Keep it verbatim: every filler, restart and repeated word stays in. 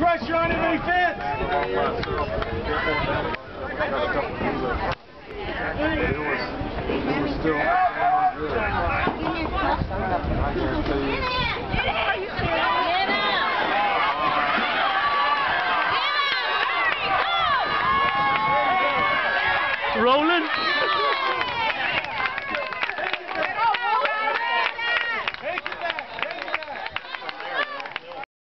pressure on him when he fits. It was, it was still good. I guarantee you. Rolling.